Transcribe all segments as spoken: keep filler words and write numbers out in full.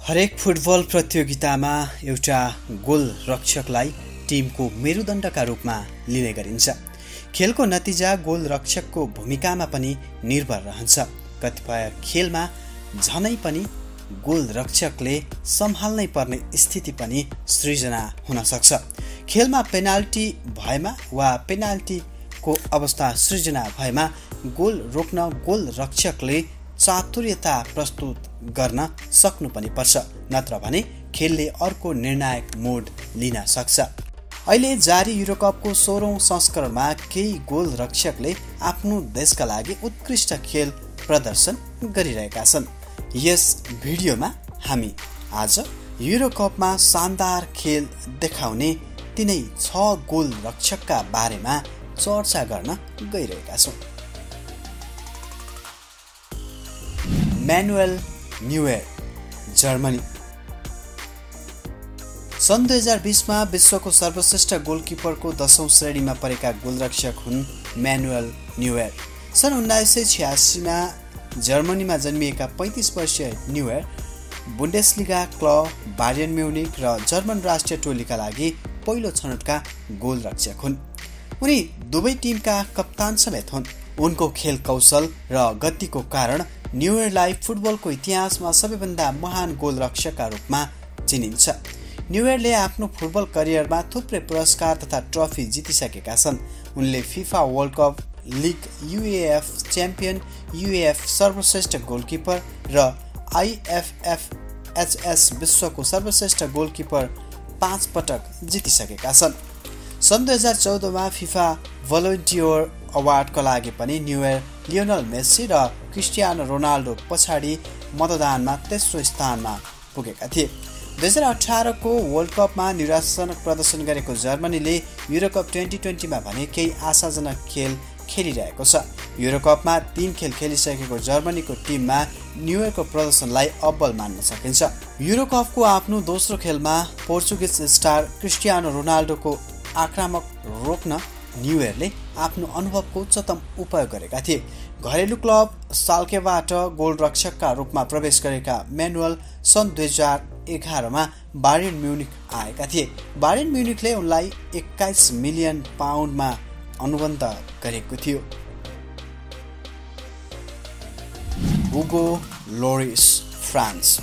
हरेक फुटबल प्रतियोगितामा एउटा गोल रक्षकलाई टिमको मेरुदण्डका रूपमा लिने गरिन्छ। खेलको नतिजा गोल रक्षकको भूमिकामा पनि निर्भर रहन्छ। कतिपय खेलमा झनै पनि गोल रक्षकले सम्हाल्नै पर्ने स्थिति पनि सृजना हुन सक्छ। खेलमा पेनाल्टी भएमा वा पेनाल्टीको अवस्था सृजना भएमा गोल रोक्न गोल रक्षकले चातुर्यता प्रस्तुत गर्न सक्नु पनि पर्छ, नत्र भने खेलले अर्को निर्णायक मोड लिन सक्छ। अहिले जारी युरोकपको सोह्रौं संस्करणमा केही गोल रक्षकले आफ्नो देशका लागि उत्कृष्ट खेल प्रदर्शन गरिरहेका छन्। यस भिडियोमा हामी आज युरोकपमा शानदार खेल देखाउने तिनै छ गोल रक्षकका बारेमा चर्चा गर्न गइरहेका छौँ। Manuel Neuer, Germany. सन् दुई हजार बीसमा विश्वको सर्वश्रेष्ठ गोलकिपरको दशौं श्रेणीमा परेका गोलरक्षक हुन् म्यानुएल न्युएर। सन् उन्नाइस सय छ्यासीमा जर्मनीमा जन्मिएका पैँतिस वर्षीय Neuer Bundesliga club Bayern Munich र जर्मन राष्ट्रिय टोलीका लागि पहिलो छनौटका गोलरक्षक हुन्। उनी दुवै टिमका कप्तान समेत हुन्। उनको खेल कौशल र गतिको कारण न्युएरलाई फुटबलको इतिहासमा सबैभन्दा महान गोलरक्षकका रूपमा चिनिन्छ। न्युएरले आफ्नो फुटबल करियरमा थुप्रै पुरस्कार तथा ट्रफी जितिसकेका छन्। उनले FIFA World Cup, league, UEFA champion, UEFA सर्वश्रेष्ठ गोलकिपर र आइएफएफएचएस विश्वको सर्वश्रेष्ठ गोलकिपर पाँच पटक जितिसकेका छन्। सन् दुई हजार चौधमा फिफा भलोन्टियर अवार्डका लागि पनि न्युएर लियोनल मेस्सी र क्रिस्टियानो रोनाल्डो पछाडि मतदानमा तेस्रो स्थानमा पुगेका थिए। दुई हजार अठारको वर्ल्ड कपमा निराशाजनक प्रदर्शन गरेको जर्मनीले युरोकप ट्वेन्टी ट्वेन्टीमा भने केही आशाजनक खेल खेलिरहेको छ। युरोकपमा तीन खेल खेलिसकेको जर्मनीको टिममा न्युएरको प्रदर्शनलाई अब्बल मान्न सकिन्छ। युरोकपको आफ्नो दोस्रो खेलमा पोर्चुगिज स्टार क्रिस्टियानो रोनाल्डोको आक्रामक रोक्न न्युएरले आफ्नो अनुभवको उच्चतम उपयोग गरेका थिए। घरेलु क्लब साल्केबाट गोलरक्षकका रूपमा प्रवेश गरेका म्यानुएल सन् दुई हजार एघारमा बायर्न म्युनिख आएका थिए। बायर्न म्युनिखले उनलाई एक्काइस मिलियन पाउन्डमा अनुबन्ध गरेको थियो। Hugo Lloris, France.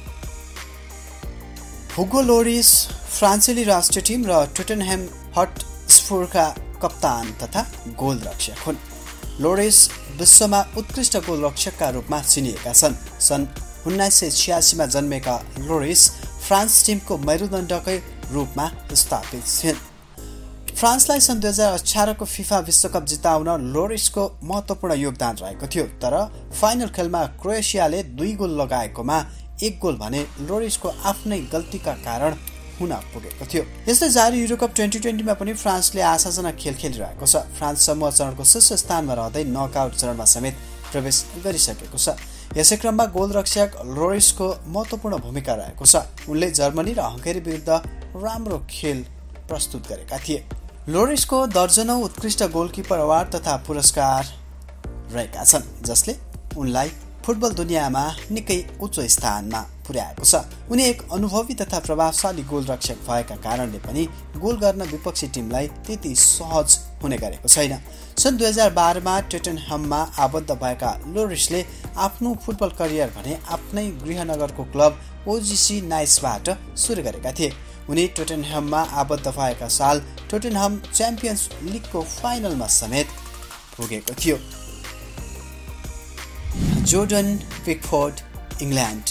Hugo Lloris फ्रान्सेली राष्ट्रिय टिम र टोटेनहम हटस्परका कप्तान तथा गोलरक्षक हुन्। लोरिस विश्वमा उत्कृष्ट गोलरक्षकका रूपमा चिनिएका छन्। सन् उन्नाइस सय छ्यासीमा जन्मेका लोरिस फ्रान्स टिमको मेरुदण्डकै रूपमा स्थापित छिन्। फ्रान्सलाई सन् दुई हजार अठारको फिफा विश्वकप जिताउन लोरिसको महत्त्वपूर्ण योगदान रहेको थियो, तर फाइनल खेलमा क्रोएसियाले दुई गोल लगाएकोमा एक गोल भने लोरिसको आफ्नै गल्तीका कारण हुन पुगेको थियो। यस्तै जारी युरोकप ट्वेन्टी ट्वेन्टीमा पनि फ्रान्सले आशाजनक खेल खेलिरहेको छ। फ्रान्स समूह चरणको शीर्ष स्थानमा रहँदै नकआउट चरणमा समेत प्रवेश गरिसकेको छ। यसै क्रममा गोलरक्षक लोरिसको महत्त्वपूर्ण भूमिका रहेको छ। उनले जर्मनी र हंगेरी विरुद्ध राम्रो खेल प्रस्तुत गरेका थिए। लोरिसको दर्जनौं उत्कृष्ट गोलकिपर अवार्ड तथा पुरस्कार रहेका छन्, जसले उनलाई फुटबल दुनियाँमा निकै उच्च स्थानमा पुर्याएको छ। उनी एक अनुभवी तथा प्रभावशाली गोलरक्षक भएका कारणले पनि गोल गर्न विपक्षी टिमलाई त्यति सहज हुने गरेको छैन। सन् दुई हजार बाह्रमा टोटेनहममा आबद्ध भएका लोरिसले आफ्नो फुटबल करियर भने आफ्नै गृहनगरको क्लब ओजिसी नाइसबाट सुरु गरेका थिए। उनी टोटेनहममा आबद्ध भएका साल टोटेनहम च्याम्पियन्स लिगको फाइनलमा समेत पुगेको थियो। Jordan Pickford, England.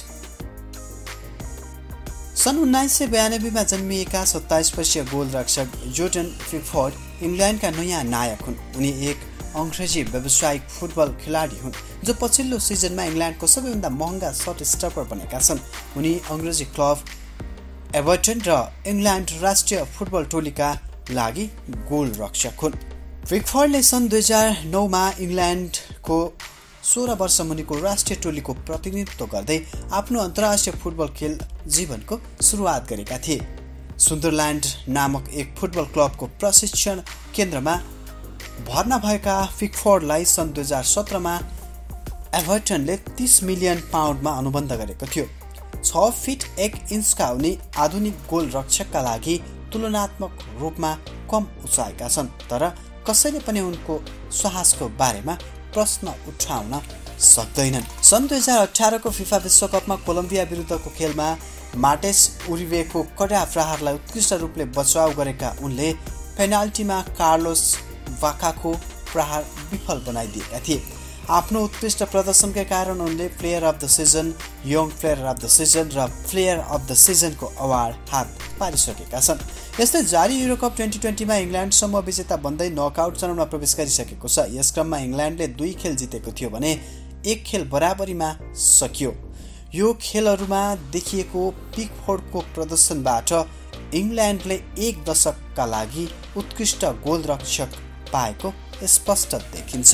सन् उन्नाइस सय बयानब्बेमा जन्मिएका सत्ताइस वर्षीय गोलरक्षक जोर्डन पिकफोर्ड इङ्ल्यान्डका नयाँ नायक हुन्। उनी एक अङ्ग्रेजी व्यावसायिक फुटबल खेलाडी हुन् जो पछिल्लो सिजनमा इङ्ल्यान्डको सबैभन्दा महँगा सर्ट स्टपर बनेका छन्। उनी अङ्ग्रेजी क्लब एभर्टन र इङ्ल्यान्ड राष्ट्रिय फुटबल टोलीका लागि गोलरक्षक हुन्। पिकफोर्डले सन् दुई हजार नौमा इङ्ल्यान्डको सोह्र वर्ष मुनिको राष्ट्रिय टोलीको प्रतिनिधित्व गर्दै आफ्नो अन्तर्राष्ट्रिय फुटबल खेल जीवनको सुरुवात गरेका थिए। सुन्दरल्यान्ड नामक एक फुटबल क्लबको प्रशिक्षण केन्द्रमा भर्ना भएका पिकफोर्डलाई सन् दुई हजार सत्रमा एभर्टनले तीस मिलियन पाउन्डमा अनुबन्ध गरेको थियो। छ फिट एक इन्चका उनी आधुनिक गोलरक्षकका लागि तुलनात्मक रूपमा कम उचाइका छन्, तर कसैले पनि उनको साहसको बारेमा प्रश्न उठाउन सक्दैनन्। सन् दुई हजार अठारको फिफा विश्वकपमा कोलम्बिया विरुद्धको खेलमा मार्टेस उरिवेको कडा प्रहारलाई उत्कृष्ट रूपले बचाउ गरेका उनले पेनाल्टीमा कार्लोस वाकाको प्रहार विफल बनाइदिएका थिए। आफ्नो उत्कृष्ट प्रदर्शनका कारण उनले player of the season, young player of the season र प्लेयर अफ द सिजनको अवार्ड हात पारिसकेका छन्। यस्तै जारी युरोकप ट्वेन्टी ट्वेन्टीमा इङ्ल्यान्ड समूह विजेता बन्दै नकआउट चरणमा प्रवेश गरिसकेको छ। यस क्रममा इङ्ल्यान्डले दुई खेल जितेको थियो भने एक खेल बराबरीमा सकियो। यो खेलहरूमा देखिएको पिकफोर्डको प्रदर्शनबाट इङ्ल्यान्डले एक दशकका लागि उत्कृष्ट गोलरक्षक पाएको स्पष्ट देखिन्छ।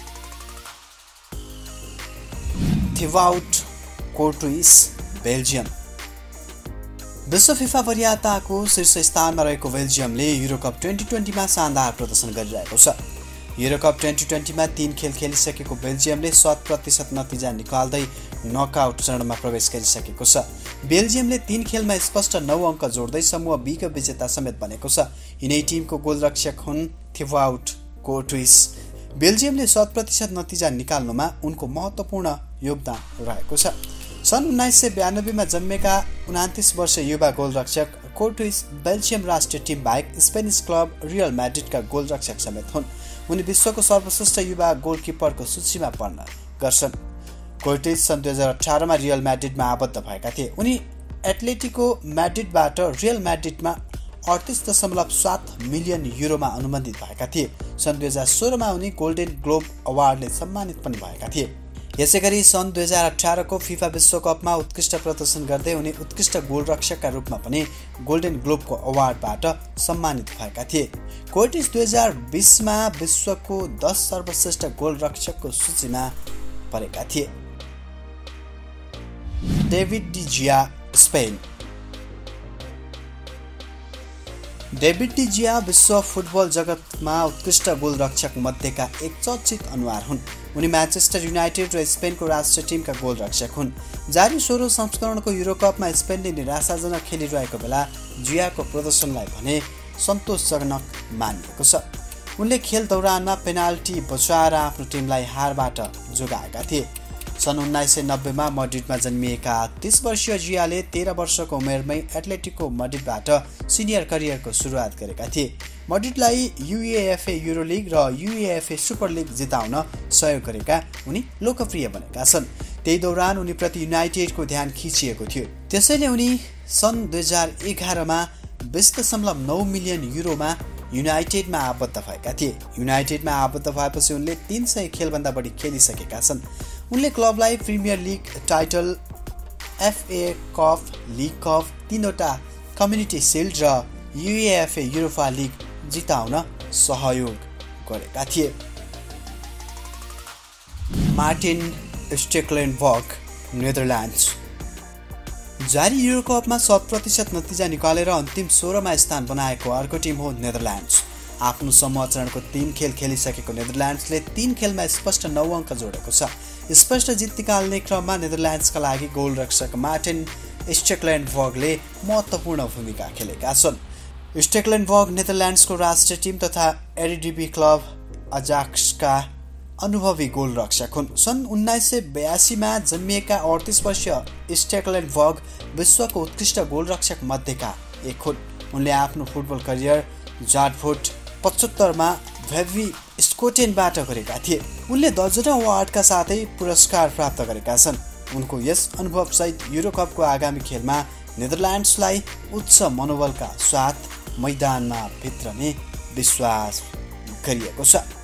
Thibaut Courtois, Belgium. विश्व फिफा वरियताको शीर्ष स्थानमा रहेको बेल्जियमले युरोकप ट्वेन्टी ट्वेन्टीमा शानदार प्रदर्शन गरिरहेको छ। युरोकप ट्वेन्टी ट्वेन्टीमा तीन खेल खेलिसकेको बेल्जियमले शत प्रतिशत नतिजा निकाल्दै नकआउट चरणमा प्रवेश गरिसकेको छ। बेल्जियमले तीन खेलमा स्पष्ट नौ अङ्क जोड्दै समूह बीको विजेता समेत बनेको छ। यिनै टिमको गोलरक्षक हुन् थिबाउट कोर्टुइस। बेल्जियमले शत प्रतिशत नतिजा निकाल्नुमा उनको महत्त्वपूर्ण योगदान रहेको छ। सन् उन्नाइस सय बयानब्बेमा जन्मेका उनातिस वर्षीय युवा गोलरक्षक कोर्टुइस बेल्जियम राष्ट्रिय टिम बाहेक स्पेनिस क्लब रियल म्याड्रिडका गोलरक्षक समेत हुन्। उनी विश्वको सर्वश्रेष्ठ युवा गोलकिपरको सूचीमा पर्न गर्छन्। कोर्टुइस सन् दुई हजार अठारमा रियल म्याड्रिडमा आबद्ध भएका थिए। उनी एथलेटिको म्याड्रिडबाट रियल म्याड्रिडमा अडतिस दशमलव सात मिलियन युरोमा अनुबन्धित भएका थिए। सन् दुई हजार सोह्रमा उनी गोल्डन ग्लोब अवार्डले सम्मानित पनि भएका थिए। यसै गरी सन् दुई हजार अठारको फिफा विश्वकपमा उत्कृष्ट प्रदर्शन गर्दै उनी उत्कृष्ट गोलरक्षकका रूपमा पनि गोल्डन ग्लोबको अवार्डबाट सम्मानित भएका थिए। कोर्टुइस दुई हजार बिसमा विश्वको दस सर्वश्रेष्ठ गोलरक्षकको सूचीमा परेका थिए। David de Gea, Spain. David de Gea विश्व फुटबल जगतमा उत्कृष्ट गोलरक्षक मध्येका एक चर्चित अनुहार हुन्। उनी म्यान्चेस्टर युनाइटेड र स्पेनको राष्ट्रिय टिमका गोलरक्षक हुन्। जारी सोह्रौं संस्करणको युरोकपमा स्पेनले निराशाजनक खेलिरहेको बेला जियाको प्रदर्शनलाई भने सन्तोषजनक मानिएको छ। उनले खेल दौरानमा पेनाल्टी बचाएर आफ्नो टिमलाई हारबाट जोगाएका थिए। सन् उन्नाइस सय नब्बेमा मड्रिडमा जन्मिएका तीस वर्षीय जियाले तेह्र वर्षको उमेरमै एथलेटिको मड्रिडबाट सिनियर करियरको सुरुवात गरेका थिए। मड्रिडलाई युएएफए युरोलिग र युएएफए सुपर लिग जिताउन सहयोग गरेका उनी लोकप्रिय बनेका छन्। त्यही दौरान उनीप्रति युनाइटेडको ध्यान खिचिएको थियो। त्यसैले उनी सन् दुई हजार एघारमा बीस दशमलव नौ मिलियन युरोमा युनाइटेडमा आबद्ध भएका थिए। युनाइटेडमा आबद्ध भएपछि उनले तीन सय खेलभन्दा बढी खेलिसकेका छन्। उनले क्लबलाई Premier League title, FA Cup, League Cup, तीनवटा कम्युनिटी सिल्ड र युएएफए युरोपा लिग जिताउन सहयोग गरेका थिए। Martin Stekelenburg, Netherlands. जारी युरोकपमा शत प्रतिशत नतिजा निकालेर अन्तिम सोह्रमा स्थान बनाएको अर्को टिम हो नेदरल्यान्ड्स। आफ्नो समूह चरणको तीन खेल खेलिसकेको नेदरल्यान्ड्सले तीन खेलमा स्पष्ट नौ अङ्क जोडेको छ। स्पष्ट जित निकाल्ने क्रममा नेदरल्यान्ड्सका लागि गोलरक्षक मार्टिन स्टेक्लेनबर्गले महत्त्वपूर्ण भूमिका खेलेका छन्। स्टेक्लेनबर्ग नेदरल्यान्ड्सको राष्ट्रिय टिम तथा एडिडिबी क्लब अजाक्सका अनुभवी गोलरक्षक हुन्। सन् उन्नाइस सय बयासीमा जन्मिएका अडतिस वर्षीय स्टेक्लेनबर्ग विश्वको उत्कृष्ट गोलरक्षक मध्येका एक हुन्। उनले आफ्नो फुटबल करियर जाटफोर्ट पचहत्तरमा भेभी स्कोटेनबाट गरेका थिए। उनले दर्जनौं अवार्डका साथै पुरस्कार प्राप्त गरेका छन्। उनको यस अनुभवसहित युरोकपको आगामी खेलमा नेदरल्यान्ड्सलाई उच्च मनोबलका साथ मैदानमा भित्रने विश्वास गरिएको छ।